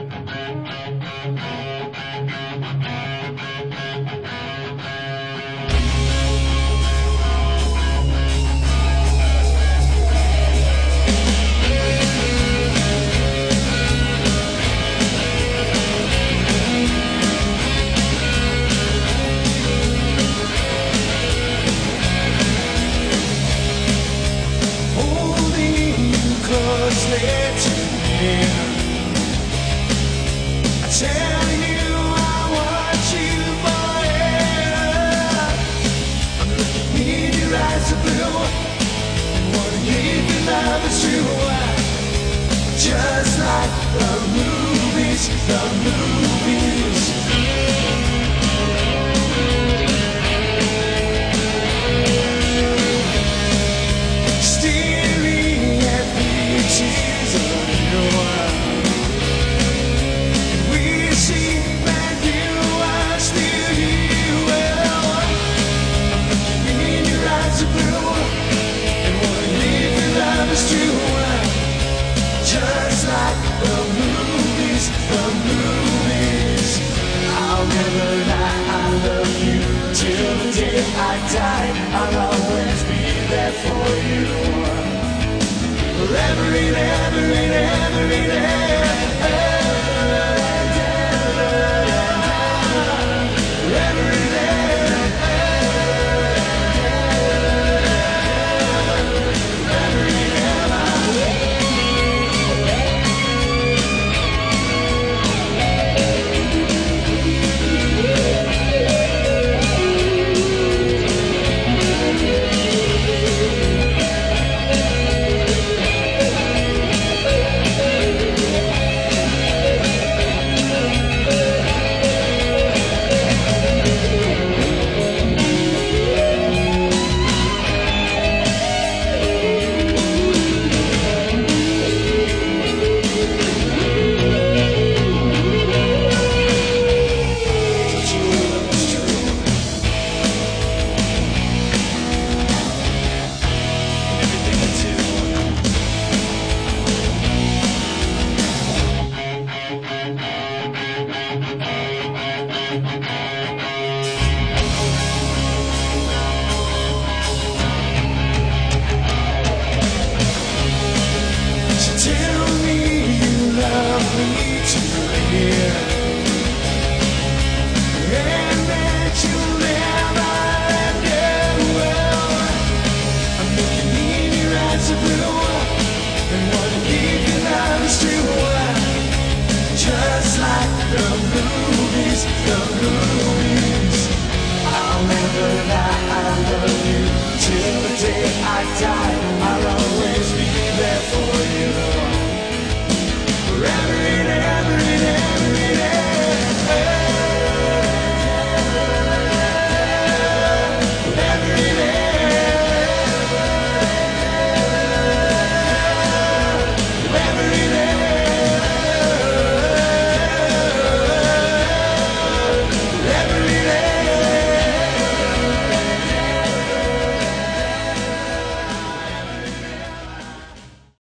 Just like the movies, the movies. Staring at pictures of you, wishing that you are still here. Well, in your eyes are blue, and wanna live your love is true. Just like the movies, the movies. I'll never lie, I love you till the day I die. I'll always be there for you. Every day, every day, every day. Just like the movies, the movies.